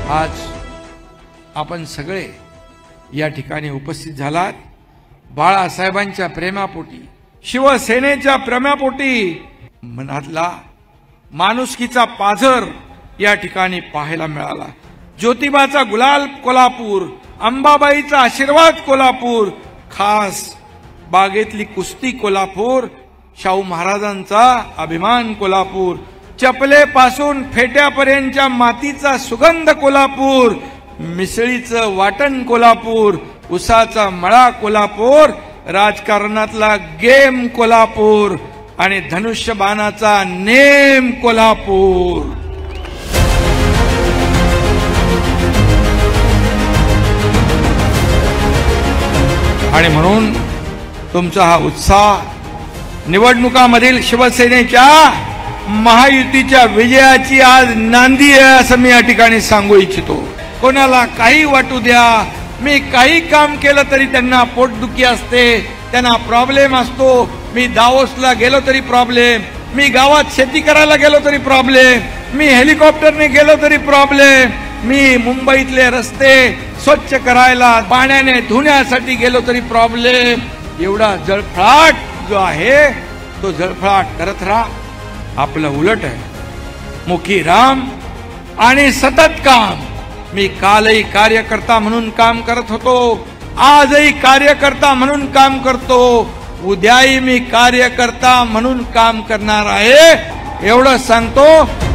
आज आपण सगळे या ठिकाणी उपस्थित झालात बाळासाहेबांच्या प्रेमापोटी, शिवसेनेच्या प्रेमापोटी। मनातला माणुसकीचा पाझर या ठिकाणी पाहायला मिळाला। ज्योतिबाचा गुलाल कोल्हापूर, अंबाबाईचा आशीर्वाद कोल्हापूर, खास बागेतली कुस्ती कोल्हापूर, शाहू महाराजांचा अभिमान कोल्हापूर, चपलेपासून फेट्यापर्यंतच्या मातीचा सुगंध कोल्हापूर, मिसळीचं वाटण कोल्हापूर, उसाचा मळा कोल्हापूर, राजकारणातला गेम कोल्हापूर आणि धनुष्यबाणाचा नेम कोल्हापूर। आणि म्हणून तुमचा हा उत्साह निवडणुकांमधील शिवसेनेच्या महायुतीच्या विजयाची आज नांदी आहे असं मी या ठिकाणी सांगू इच्छितो। कोणाला काही वाटू द्या, मी काही काम केलं तरी त्यांना पोटदुखी असते, त्यांना प्रॉब्लेम असतो। मी दावोसला गेलो तरी प्रॉब्लेम, मी गावात शेती करायला गेलो तरी प्रॉब्लेम, मी हेलिकॉप्टरने गेलो तरी प्रॉब्लेम, मी मुंबईतले रस्ते स्वच्छ करायला पाण्याने धुण्यासाठी गेलो तरी प्रॉब्लेम। एवढा जळफळाट जो आहे तो जळफळाट करत राहा। आपलं उलट आहे, मुखी राम आणि सतत काम। मी कालही कार्यकर्ता म्हणून काम करत होतो, आजही कार्यकर्ता म्हणून काम करतो, उद्याही मी कार्यकर्ता म्हणून काम करणार आहे एवढं सांगतो।